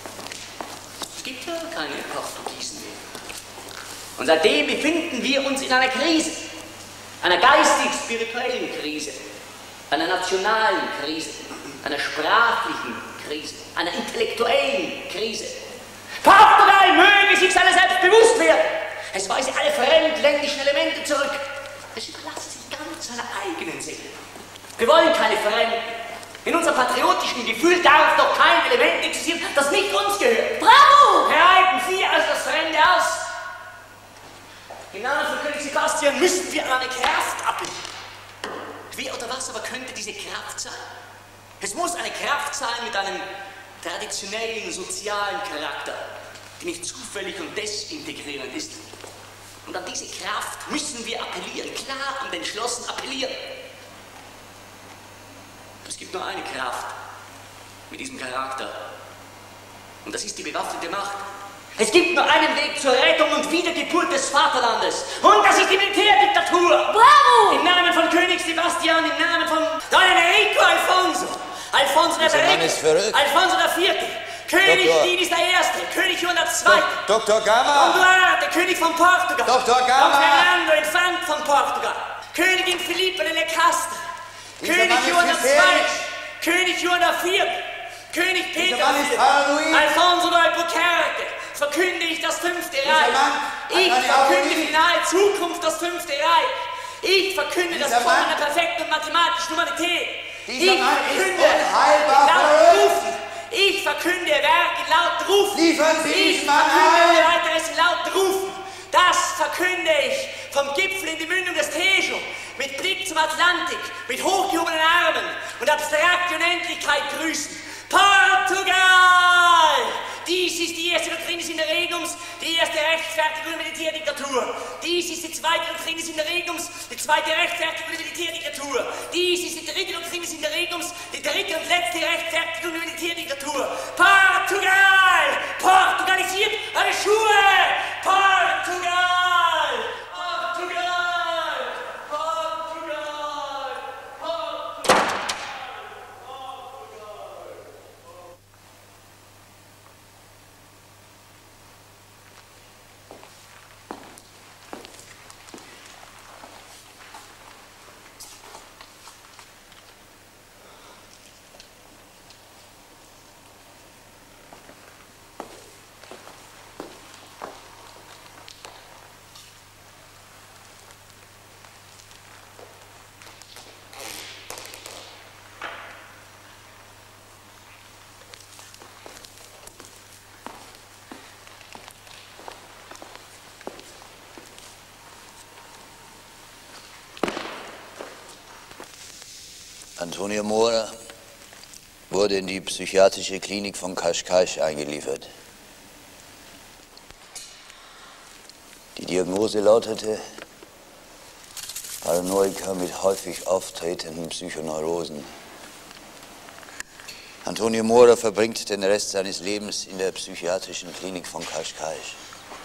Es gibt ja keine Portugiesen mehr. Und seitdem befinden wir uns in einer Krise, einer geistig-spirituellen Krise, einer nationalen Krise, einer sprachlichen Krise, einer intellektuellen Krise. Portugal möge sich seiner selbst bewusst werden. Es weise alle fremdländischen Elemente zurück. Es überlasse sich ganz seiner eigenen Seele. Wir wollen keine Fremden. In unserem patriotischen Gefühl darf doch kein Element existieren, das nicht uns gehört. Bravo! Bereiten Sie als das Fremde aus. Im Namen von König Sebastian müssen wir an eine Kraft appellieren. Wer oder was aber könnte diese Kraft sein? Es muss eine Kraft sein mit einem traditionellen, sozialen Charakter, die nicht zufällig und desintegrierend ist. Und an diese Kraft müssen wir appellieren, klar und entschlossen appellieren. Es gibt nur eine Kraft mit diesem Charakter. Und das ist die bewaffnete Macht. Es gibt nur einen Weg zur Rettung und Wiedergeburt des Vaterlandes. Und das ist die Militärdiktatur. Bravo! Im Namen von König Sebastian, im Namen von Don Enrico Alfonso. Alfonso der Dieser Mann ist verrückt. Alfonso IV. König Doktor. Dinis I. König Johann II. Dr. Don Gamma! Duarte, König von Portugal. Dr. Don Gamma! Fernando, Infant von Portugal. Königin Felipe de la Castra. Dieser König Mann ist Johann II. gefährlich. König Johann IV. König Peter Mann ist IV. paranoid. Alfonso de Albuquerque. Verkünde ich das 5. Reich. Mann Ich hat eine verkünde Agonie. für die nahe Zukunft das 5. Reich. Ich verkünde das Dieser Kommen Mann- der perfekten mathematischen Humanität. Dieser Ich Mann ist verkünde unheilbar laut verrückt. Rufen. Ich verkünde Werke laut Rufen. Liefern Sie Ich diesen Mann verkünde ein. weiteres laut Rufen. Das verkünde ich vom Gipfel in die Mündung des Tejo, mit Blick zum Atlantik, mit hochgehobenen Armen und abstrakte Unendlichkeit grüßen. Portugal! Dies ist die erste Doktrin des Interregums, die erste Rechtfertigung der Militärdiktatur. Dies ist die zweite Doktrin des Interregums, die zweite Rechtfertigung der Militärdiktatur. Dies ist die dritte Doktrin des Interregums, die dritte und letzte Rechtfertigung der Militärdiktatur. Portugal! Portugalisiert eure Schuhe! Portugal! Portugal! Portugal! Portugal! Antonio Mora wurde in die psychiatrische Klinik von Cascais eingeliefert. Die Diagnose lautete Paranoiker mit häufig auftretenden Psychoneurosen. Antonio Mora verbringt den Rest seines Lebens in der psychiatrischen Klinik von Cascais.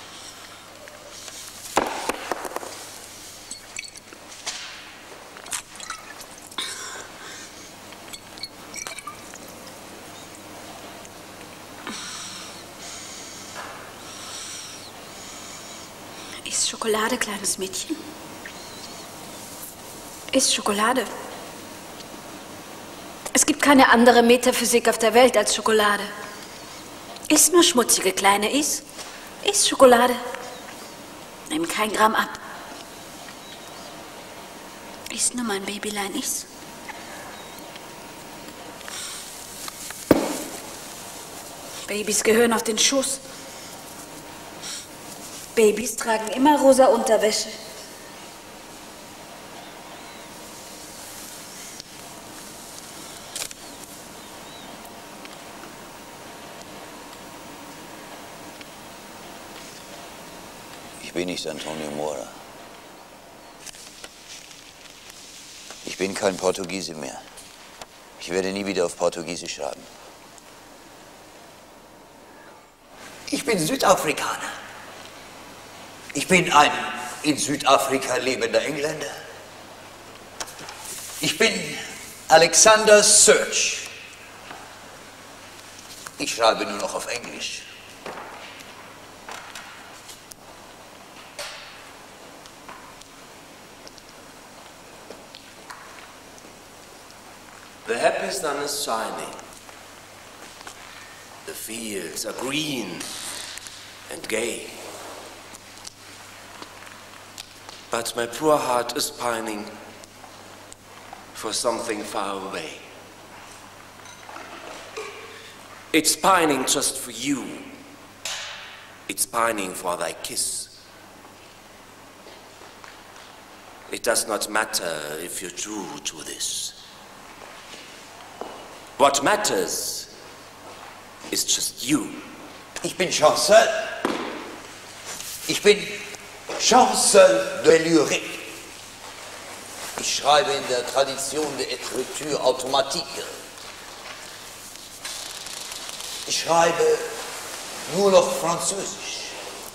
Iss Schokolade, kleines Mädchen. Iss Schokolade. Es gibt keine andere Metaphysik auf der Welt als Schokolade. Iss nur schmutzige Kleine, iss. Iss Schokolade. Nimm kein Gramm ab. Iss nur, mein Babylein, iss. Babys gehören auf den Schoß. Babys tragen immer rosa Unterwäsche. Ich bin nicht Antonio Mora. Ich bin kein Portugiese mehr. Ich werde nie wieder auf Portugiesisch schreiben. Ich bin Südafrikaner. Ich bin ein in Südafrika lebender Engländer. Ich bin Alexander Search. Ich schreibe nur noch auf Englisch. The happy sun is shining. The fields are green and gay. But my poor heart is pining for something far away. It's pining just for you. It's pining for thy kiss. It does not matter if you're true to this. What matters is just you. Ich bin Chancel. Ich bin Chancel de Lyrique. Ich schreibe in der Tradition der Écriture automatique. Ich schreibe nur noch Französisch.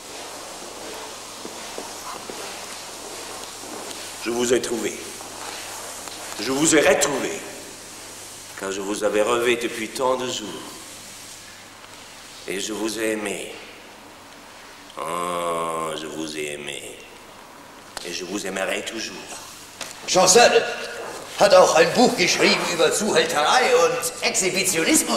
Je vous ai trouvé. Je vous ai retrouvé. Car je vous avais rêvé depuis tant de jours. Et je vous ai aimé. Oh, je vous ai aimé. Et je vous aimerai toujours. Chancel hat auch ein Buch geschrieben über Zuhälterei und Exhibitionismus.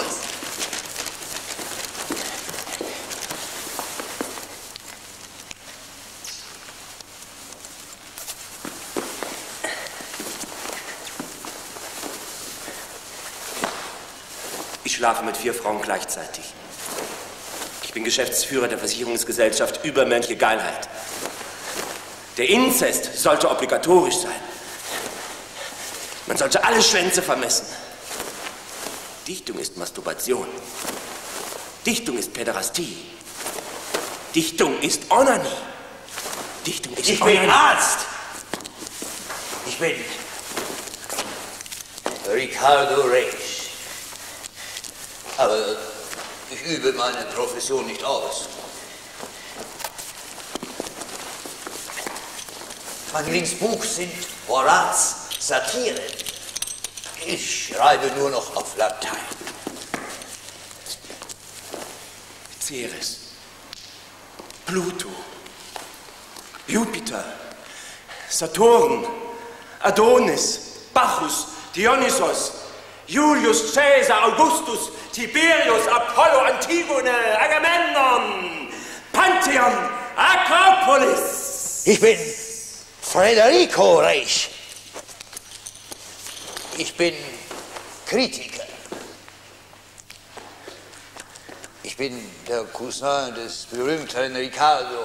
Ich schlafe mit 4 Frauen gleichzeitig. Ich bin Geschäftsführer der Versicherungsgesellschaft Übermönche Geilheit. Der Inzest sollte obligatorisch sein. Man sollte alle Schwänze vermessen. Dichtung ist Masturbation. Dichtung ist Päderastie. Dichtung ist Onanie. Dichtung ist Ich Onanie. bin Arzt. Ich bin Ricardo Reis. Aber ich übe meine Profession nicht aus. Mein Lieblingsbuch sind Horaz Satiren. Ich schreibe nur noch auf Latein. Ceres, Pluto, Jupiter, Saturn, Adonis, Bacchus, Dionysos, Julius Caesar, Augustus, Tiberius, Apollo, Antigone, Agamemnon, Pantheon, Akropolis. Ich bin Federico Reich. Ich bin Kritiker. Ich bin der Cousin des berühmten Ricardo.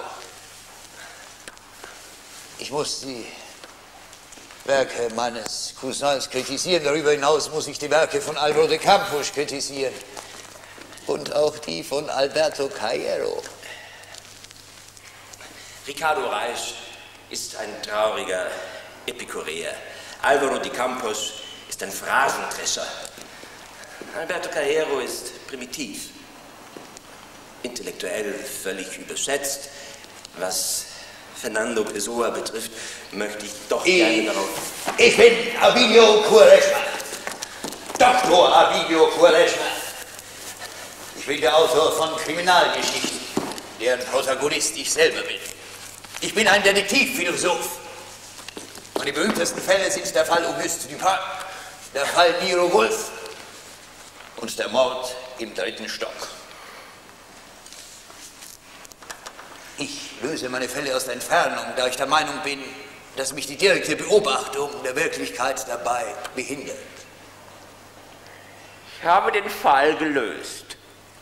Ich muss die Werke meines Cousins kritisieren. Darüber hinaus muss ich die Werke von Álvaro de Campos kritisieren. Und auch die von Alberto Cairo. Ricardo Reich ist ein trauriger, Epikureer. Alvaro de Campos ist ein Phrasendrescher. Alberto Cajero ist primitiv. Intellektuell völlig überschätzt. Was Fernando Pessoa betrifft, möchte ich doch gerne darauf... Ich bin Abilio Quaresma. Dr. Abilio Quaresma. Ich bin der Autor von Kriminalgeschichten, deren Protagonist ich selber bin. Ich bin ein Detektivphilosoph. Und die berühmtesten Fälle sind der Fall Auguste Dupin, der Fall Nero Wolf und der Mord im 3. Stock. Ich löse meine Fälle aus der Entfernung, da ich der Meinung bin, dass mich die direkte Beobachtung der Wirklichkeit dabei behindert. Ich habe den Fall gelöst.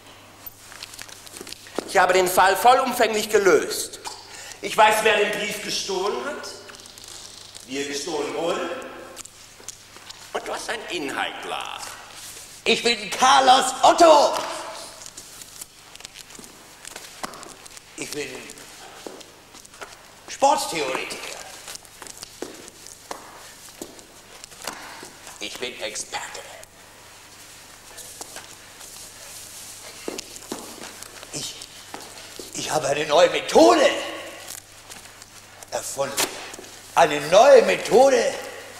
Ich habe den Fall vollumfänglich gelöst. Ich weiß, wer den Brief gestohlen hat, wie er gestohlen wurde und was sein Inhalt war. Ich bin Carlos Otto. Ich bin Sporttheoretiker. Ich bin Experte. Ich habe eine neue Methode erfunden. Eine neue Methode.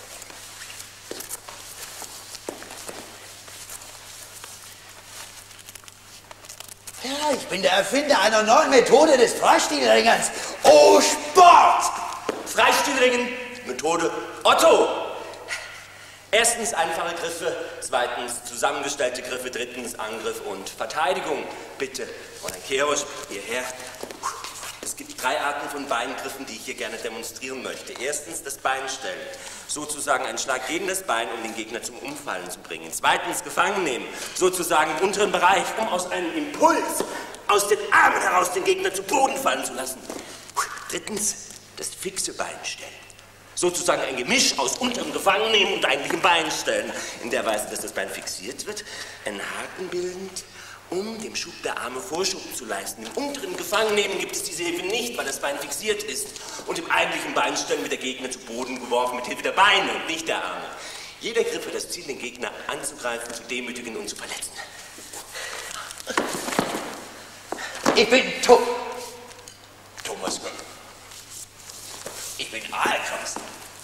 Ja, ich bin der Erfinder einer neuen Methode des Freistilringens. Oh, Sport! Freistilringen, Methode Otto. Erstens einfache Griffe, zweitens zusammengestellte Griffe, drittens Angriff und Verteidigung. Bitte, Onankeros, hierher. Es gibt 3 Arten von Beingriffen, die ich hier gerne demonstrieren möchte. Erstens das Beinstellen, sozusagen ein Schlag gegen das Bein, um den Gegner zum Umfallen zu bringen. Zweitens gefangen nehmen, sozusagen im unteren Bereich, um aus einem Impuls aus den Armen heraus den Gegner zu Boden fallen zu lassen. Drittens das fixe Beinstellen. Sozusagen ein Gemisch aus unterem Gefangennehmen und eigentlichem Beinstellen. In der Weise, dass das Bein fixiert wird, einen Haken bildend, um dem Schub der Arme Vorschub zu leisten. Im unteren Gefangennehmen gibt es diese Hilfe nicht, weil das Bein fixiert ist. Und im eigentlichen Beinstellen wird der Gegner zu Boden geworfen mit Hilfe der Beine und nicht der Arme. Jeder Griff hat das Ziel, den Gegner anzugreifen, zu demütigen und zu verletzen. Ich bin Thomas Gott. Ich bin A.A. Crosby.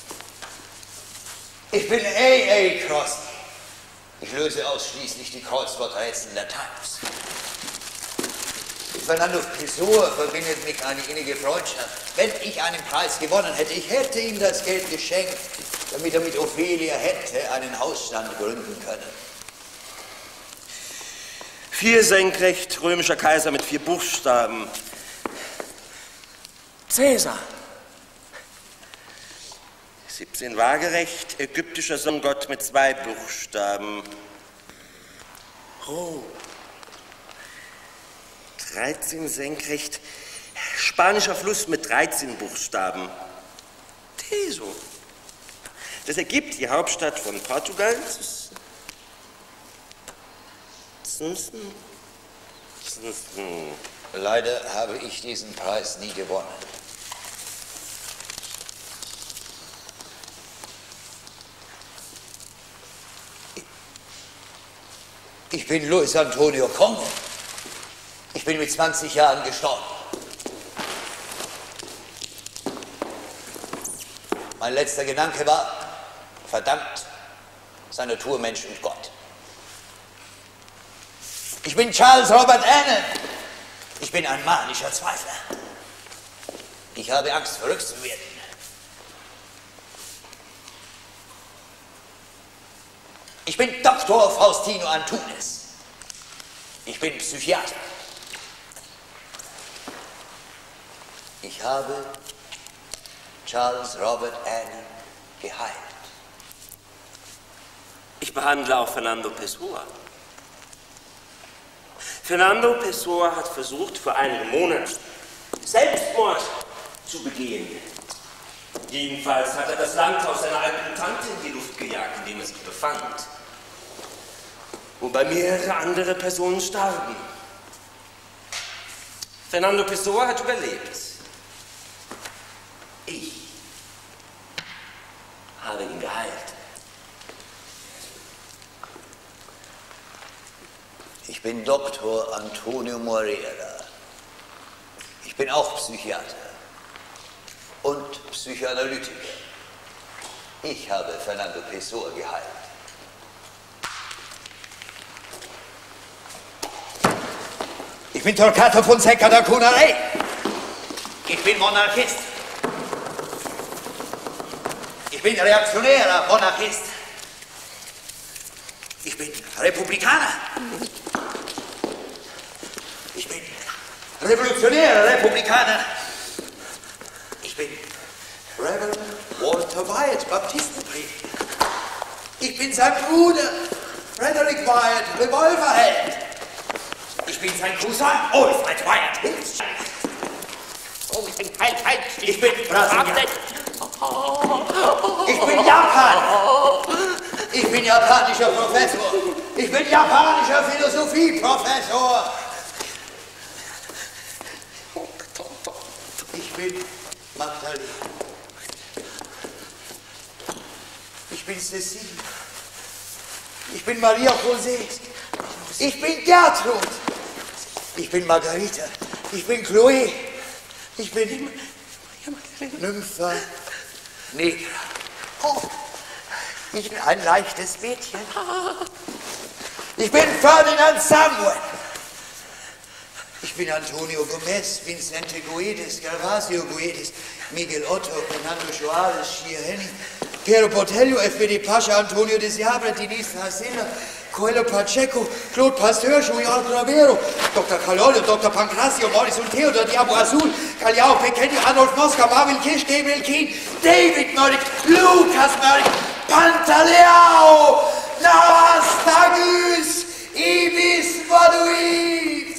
Ich bin A.A. Crosby. Ich löse ausschließlich die Kreuzworträtsel der Times. Mit Fernando Pessoa verbindet mich eine innige Freundschaft. Wenn ich einen Preis gewonnen hätte, ich hätte ihm das Geld geschenkt, damit er mit Ophelia hätte einen Hausstand gründen können. 4 senkrecht, römischer Kaiser mit 4 Buchstaben. Cäsar. 17 waagerecht, ägyptischer Sonnengott mit 2 Buchstaben. Rom. 13 senkrecht, spanischer Fluss mit 13 Buchstaben. Teso. Das ergibt die Hauptstadt von Portugal. Leider habe ich diesen Preis nie gewonnen. Ich bin Luis Antonio Congo. Ich bin mit 20 Jahren gestorben. Mein letzter Gedanke war, verdammt, sei Natur, Mensch und Gott. Ich bin Charles Robert Annan. Ich bin ein manischer Zweifler. Ich habe Angst, verrückt zu werden. Ich bin Dr. Faustino Antunes. Ich bin Psychiater. Ich habe Charles Robert Annan geheilt. Ich behandle auch Fernando Pessoa. Fernando Pessoa hat versucht, vor einigen Monaten Selbstmord zu begehen. Jedenfalls hat er das Landhaus seiner alten Tante in die Luft gejagt, in dem er sich befand. Wobei mehrere andere Personen starben. Fernando Pessoa hat überlebt. Ich geheilt. Ich bin Dr. Antonio Moreira. Ich bin auch Psychiater und Psychoanalytiker. Ich habe Fernando Pessoa geheilt. Ich bin Torquato Fonseca da Cunaré. Ich bin Monarchist. Ich bin reaktionärer Monarchist. Ich bin Republikaner. Ich bin revolutionärer Republikaner. Ich bin Reverend Walter Wyatt, Baptistenprediger. Ich bin sein Bruder, Frederick Wyatt, Revolverheld. Ich bin sein Cousin, Alfred Wyatt. Ich bin Brasilianer. Ich bin Japan. Ich bin japanischer Professor. Ich bin japanischer Philosophieprofessor. Ich bin Magdalena. Ich bin Cecile. Ich bin Maria José. Ich bin Gertrud. Ich bin Margarita. Ich bin Chloe. Ich bin Nympha Negra. Oh, ich bin ein leichtes Mädchen. Ich bin Ferdinand Samuel. Ich bin Antonio Gomez, Vicente Guedes, Gervasio Guedes, Miguel Otto, Fernando Joales, Shia Henning, Piero Botelho, FBD Pascha, Antonio de Seabra, Denise Hasela, Coelho Pacheco, Claude Pasteur, Julian Gravero, Dr. Calollo, Dr. Pancrazio, Morris und Theodor, Diabo Azul, Cagliao Pequeño, Adolf Mosca, Marvin Kish, Gabriel Keen, David Murray, Lucas Murray, Pantaleao, Navastagus, Ibis Vaduis.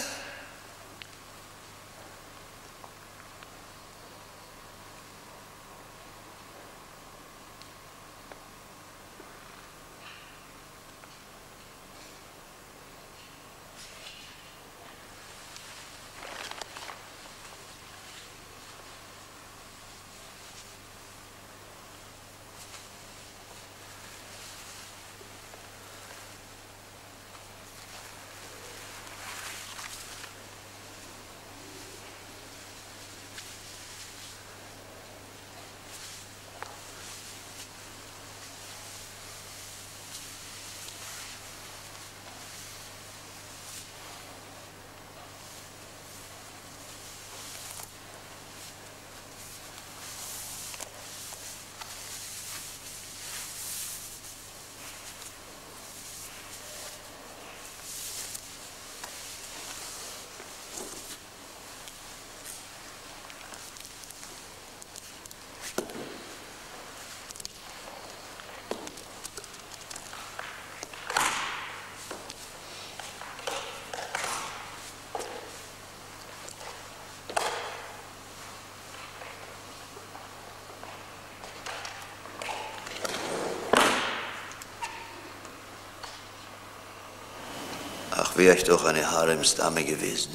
Ach, wäre ich doch eine Haremsdame gewesen.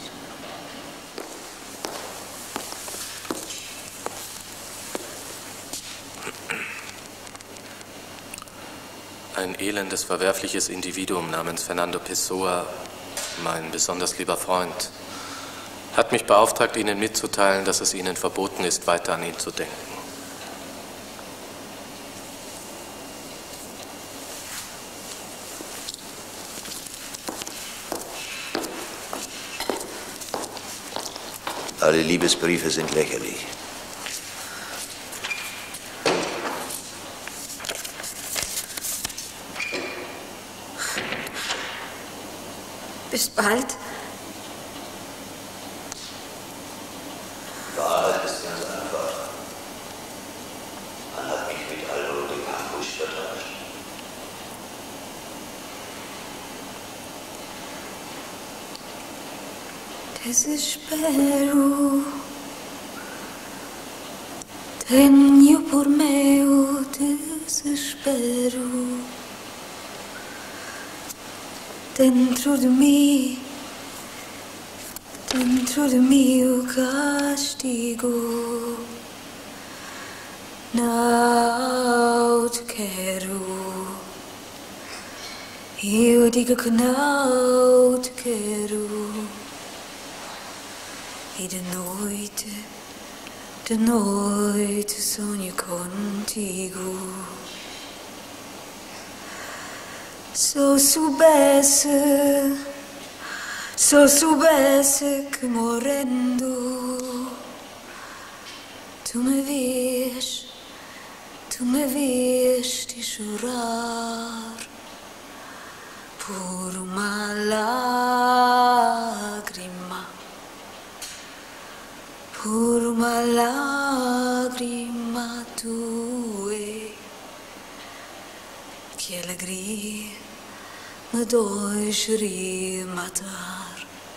Ein elendes, verwerfliches Individuum namens Fernando Pessoa, mein besonders lieber Freund, hat mich beauftragt, Ihnen mitzuteilen, dass es Ihnen verboten ist, weiter an ihn zu denken. Alle Liebesbriefe sind lächerlich. Bis bald. Wahrheit ist ganz einfach. Man hat mich mit Alvaro de Campos vertauscht. Desespero, tenho por meu desespero dentro de mim o castigo não te quero. Eu digo que não te quero. E de noite sonho contigo. Se eu soubesse que morrendo tu me viste chorar por uma lágrima, tua, que alegria me deixaria matar.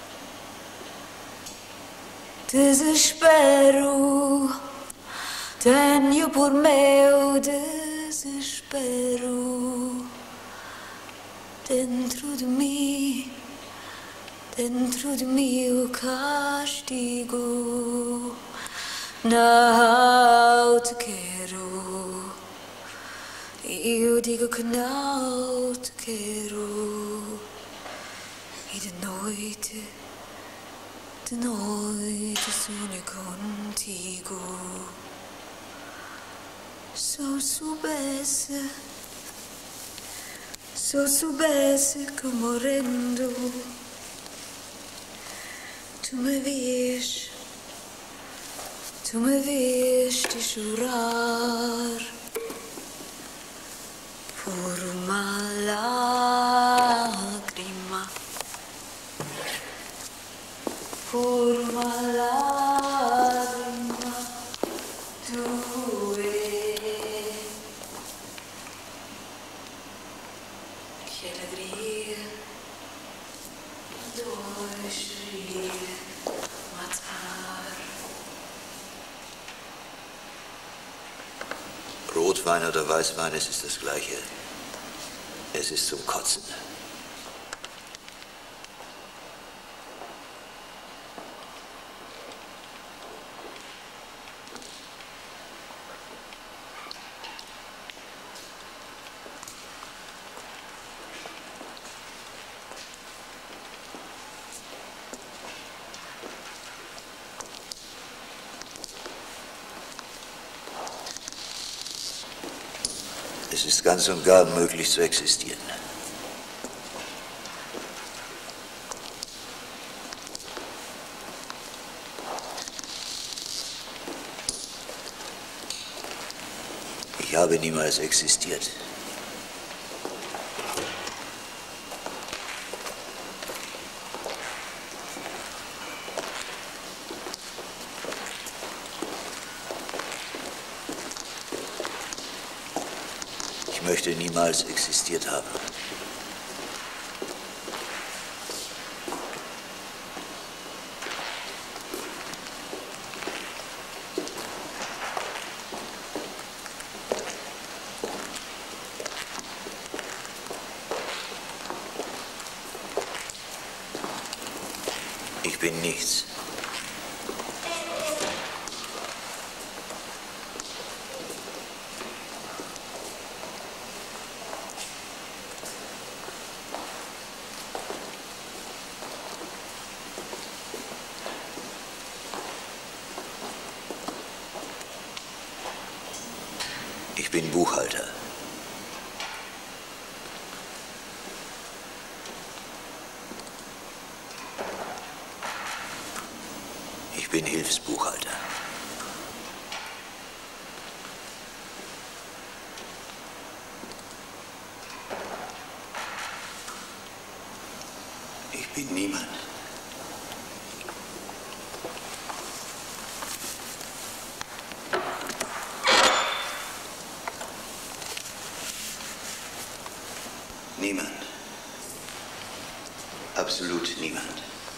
Desespero tenho por meu desespero dentro de mim o castigo. Não te quero, eu digo que não te quero. E de noite sonho contigo. Se eu soubesse que morrendo tu me viste chorar por uma lágrima, tua, que alegria me deixaria matar. Rotwein oder Weißwein, es ist das Gleiche. Es ist zum Kotzen. Es ist ganz und gar unmöglich zu existieren. Ich habe niemals existiert. Ich möchte niemals existiert haben. Ich bin nichts. Ich bin Buchhalter. Ich bin Hilfsbuchhalter. Ich bin niemand. Niemand. Absolut niemand.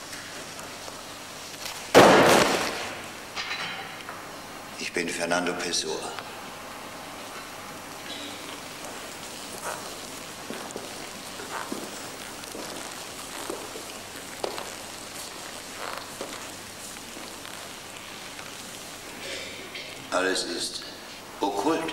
Ich bin Fernando Pessoa. Alles ist, Okkult.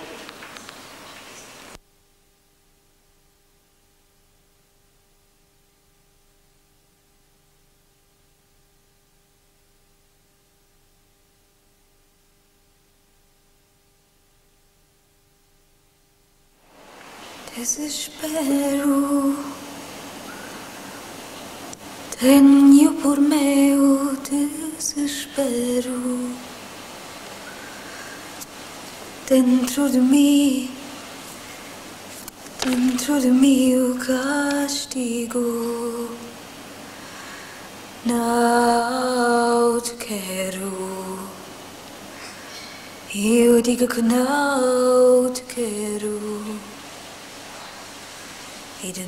Desespero, tenho por meu desespero dentro de mim o castigo. Não te quero, eu digo que não te quero. E de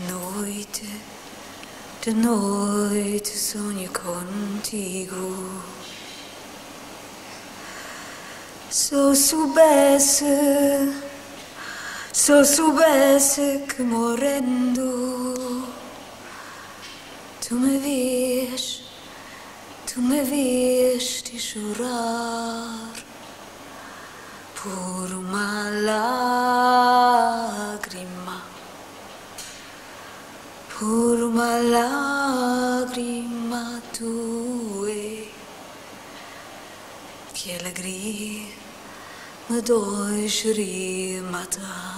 noite sonho contigo. Se eu soubesse que morrendo tu me viste chorar por uma lágrima. Por uma lágrima tua, que alegria me deixaria matar.